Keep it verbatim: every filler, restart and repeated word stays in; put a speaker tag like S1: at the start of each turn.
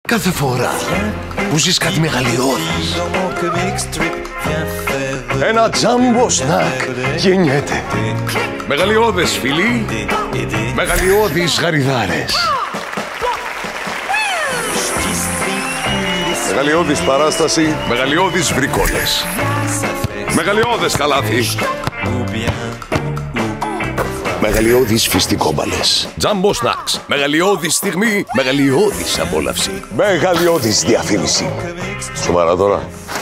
S1: Κάθε φορά που ζεις κάτι μεγαλειώδες, ένα τζάμπο σνακ γεννιέται. Μεγαλειώδες φιλί, μεγαλειώδεις γαριδάρες. Μεγαλειώδης παράσταση, μεγαλειώδεις βρικόλες. Μεγαλειώδες καλάθι. Μεγαλειώδεις φιστικόμπαλες. Τζάμπο σνακς. Μεγαλειώδης στιγμή, μεγαλειώδης απόλαυση. Μεγαλειώδης διαφήμιση. Σοβαρά τώρα.